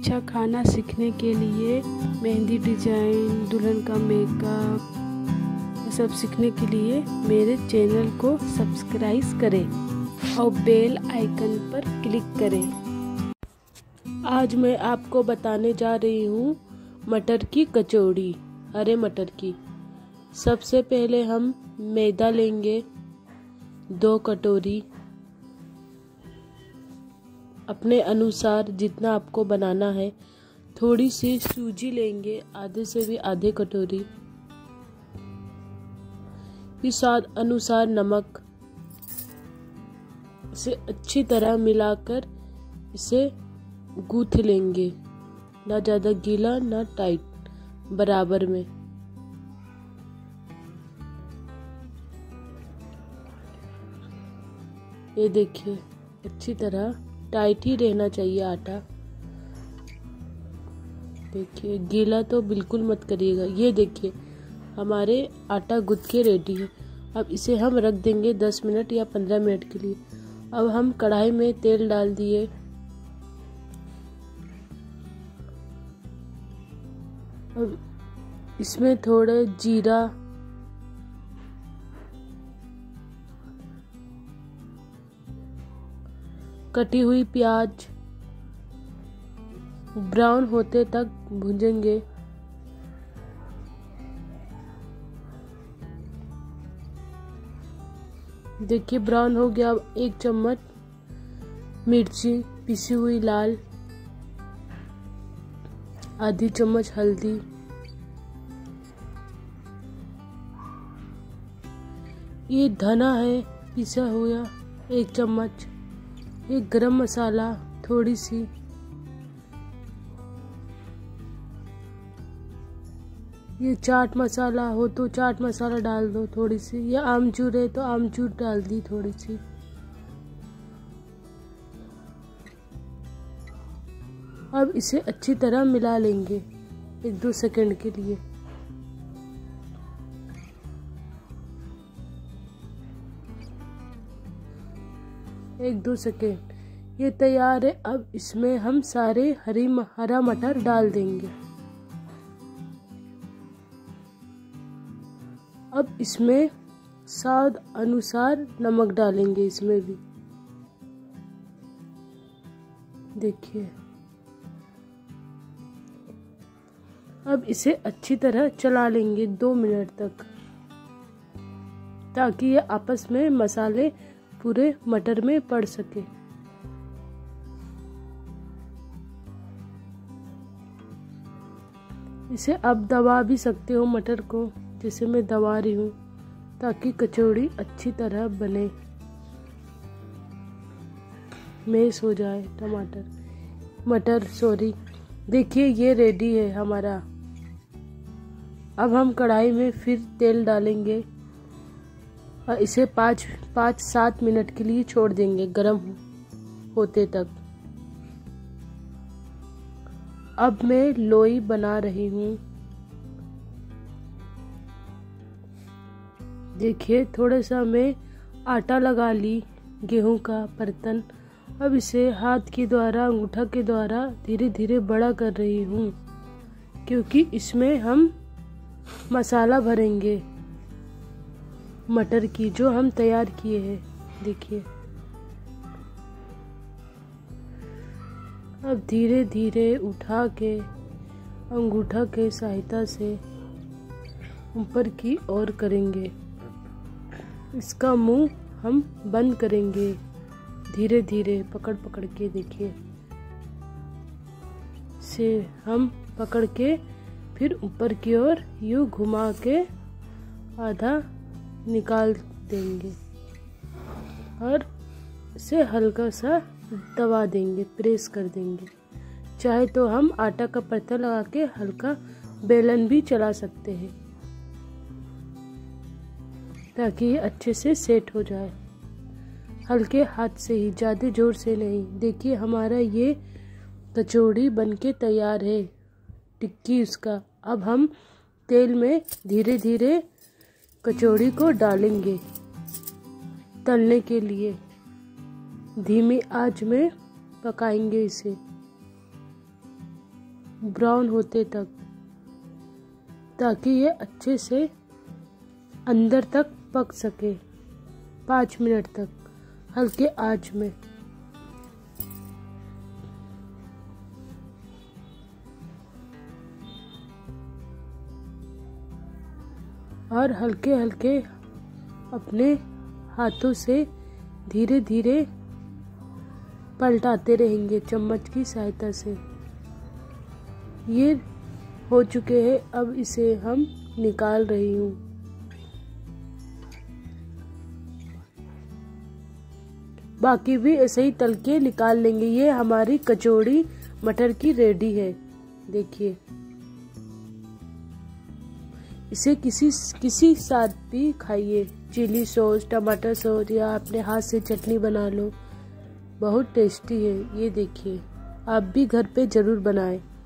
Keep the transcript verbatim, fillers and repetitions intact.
अच्छा खाना सीखने के लिए, मेहंदी डिजाइन, दुल्हन का मेकअप, ये सब सीखने के लिए मेरे चैनल को सब्सक्राइब करें और बेल आइकन पर क्लिक करें। आज मैं आपको बताने जा रही हूँ मटर की कचौड़ी, हरे मटर की। सबसे पहले हम मैदा लेंगे दो कटोरी, अपने अनुसार जितना आपको बनाना है। थोड़ी सी सूजी लेंगे, आधे से भी आधे कटोरी। फिर स्वाद अनुसार नमक। इसे अच्छी तरह मिलाकर इसे गूंथ लेंगे, ना ज़्यादा गीला ना टाइट, बराबर में। ये देखिए, अच्छी तरह टाइट ही रहना चाहिए आटा। देखिए, गीला तो बिल्कुल मत करिएगा। ये देखिए, हमारे आटा गूंथ के रेडी है। अब इसे हम रख देंगे दस मिनट या पंद्रह मिनट के लिए। अब हम कढ़ाई में तेल डाल दिए। अब इसमें थोड़ा जीरा, कटी हुई प्याज ब्राउन होते तक भूंजेंगे। देखिए, ब्राउन हो गया। अब एक चम्मच मिर्ची पिसी हुई लाल, आधी चम्मच हल्दी, ये धना है पिसा हुआ एक चम्मच, ये गरम मसाला थोड़ी सी, ये चाट मसाला हो तो चाट मसाला डाल दो थोड़ी सी, या आमचूर है तो आमचूर डाल दी थोड़ी सी। अब इसे अच्छी तरह मिला लेंगे एक दो सेकंड के लिए। एक दो सेकंड, ये तैयार है। अब इसमें हम सारे हरी हरा मटर डाल देंगे। अब इसमें स्वाद अनुसार नमक डालेंगे इसमें भी। देखिए, अब इसे अच्छी तरह चला लेंगे दो मिनट तक, ताकि ये आपस में मसाले पूरे मटर में पड़ सके। इसे आप दबा भी सकते हो मटर को, जैसे मैं दबा रही हूँ, ताकि कचौड़ी अच्छी तरह बने, मैश हो जाए टमाटर मटर सॉरी। देखिए, ये रेडी है हमारा। अब हम कढ़ाई में फिर तेल डालेंगे और इसे पाँच पाँच सात मिनट के लिए छोड़ देंगे गरम होते तक। अब मैं लोई बना रही हूँ। देखिए, थोड़ा सा मैं आटा लगा ली, गेहूं का बर्तन। अब इसे हाथ के द्वारा, अंगूठा के द्वारा धीरे धीरे बड़ा कर रही हूँ, क्योंकि इसमें हम मसाला भरेंगे मटर की, जो हम तैयार किए हैं। देखिए, अब धीरे धीरे उठा के अंगूठा के सहायता से ऊपर की ओर करेंगे। इसका मुंह हम बंद करेंगे धीरे धीरे पकड़ पकड़ के। देखिए, से हम पकड़ के फिर ऊपर की ओर यूं घुमा के आधा निकाल देंगे और इसे हल्का सा दबा देंगे, प्रेस कर देंगे। चाहे तो हम आटा का परता लगा के हल्का बेलन भी चला सकते हैं, ताकि ये अच्छे से सेट हो जाए, हल्के हाथ से ही, ज़्यादा जोर से नहीं। देखिए, हमारा ये कचौड़ी बनके तैयार है, टिक्की उसका। अब हम तेल में धीरे धीरे कचौड़ी को डालेंगे तलने के लिए। धीमी आंच में पकाएंगे इसे। ब्राउन होते तक, ताकि ये अच्छे से अंदर तक पक सके। पाँच मिनट तक हल्के आंच में। और हल्के हल्के अपने हाथों से धीरे धीरे पलटाते रहेंगे चम्मच की सहायता से। ये हो चुके हैं, अब इसे हम निकाल रही हूँ। बाकी भी ऐसे ही तल के निकाल लेंगे। ये हमारी कचौड़ी मटर की रेडी है। देखिए, इसे किसी किसी साथ भी खाइए, चिली सॉस, टमाटर सॉस, या अपने हाथ से चटनी बना लो, बहुत टेस्टी है। ये देखिए, आप भी घर पे ज़रूर बनाएं।